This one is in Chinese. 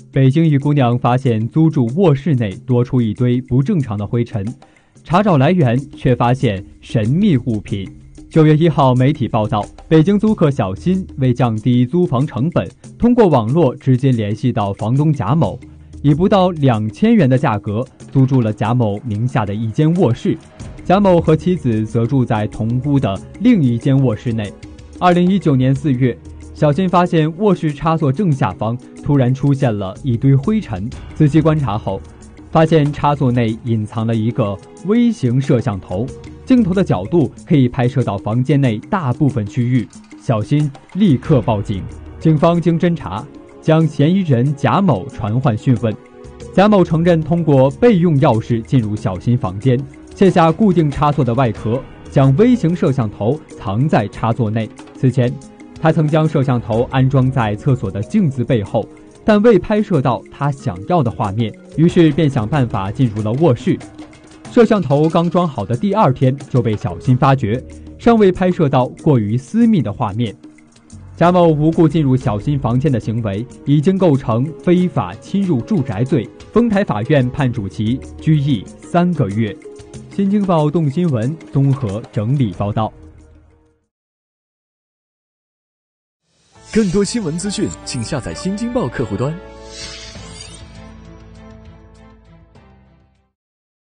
北京一姑娘发现租住卧室内多出一堆不正常的灰尘，查找来源却发现神秘物品。9月1号，媒体报道，北京租客小新为降低租房成本，通过网络直接联系到房东贾某，以不到2000元的价格租住了贾某名下的一间卧室。贾某和妻子则住在同屋的另一间卧室内。2019年4月，小新发现卧室插座正下方突然出现了一堆灰尘，仔细观察后，发现插座内隐藏了一个微型摄像头，镜头的角度可以拍摄到房间内大部分区域。小新立刻报警，警方经侦查，将嫌疑人贾某传唤讯问。贾某承认通过备用钥匙进入小新房间，卸下固定插座的外壳，将微型摄像头藏在插座内。此前，他曾将摄像头安装在厕所的镜子背后，但未拍摄到他想要的画面，于是便想办法进入了卧室。摄像头刚装好的第2天就被小新发觉，尚未拍摄到过于私密的画面。贾某无故进入小新房间的行为已经构成非法侵入住宅罪，丰台法院判处其拘役3个月。新京报动新闻综合整理报道。 更多新闻资讯，请下载新京报客户端。